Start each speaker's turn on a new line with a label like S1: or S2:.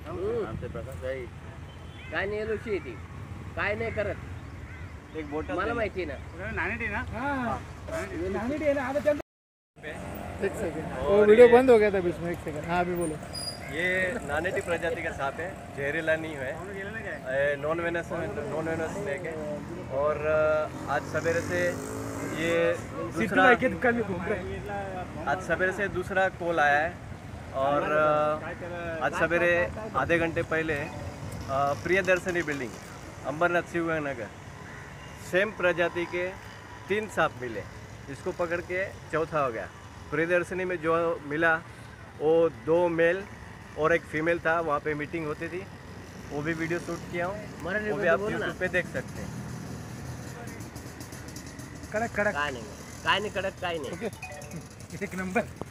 S1: आमचे प्रकाश भाई
S2: काय नाही एलओसी आहे ती, काय नाही करत.
S1: एक बोट
S2: मला माहिती ना.
S3: एक सेकंड वो वीडियो बंद हो गया था बीच में, एक सेकंड. हाँ अभी बोलो.
S1: ये नानेटी प्रजाति का सांप है, जहरीला नहीं है, नॉन वेनस स्नेक है. और आज सवेरे से ये दूसरा कॉल आया है. और आज सवेरे आधे घंटे पहले प्रियदर्शनी बिल्डिंग अंबरनाथ शिवनगर सेम प्रजाति के 3 सांप मिले. इसको पकड़ के चौथा हो गया. प्रियदर्शनी में जो मिला वो 2 मेल और एक फीमेल था. वहाँ पे मीटिंग होती थी, वो भी वीडियो शूट किया हूँ, वो भी आप यूट्यूब पे देख सकते हैं.
S3: कड़क कड़क
S2: काय नाही कडक काय नाही.
S3: ओके एक नंबर.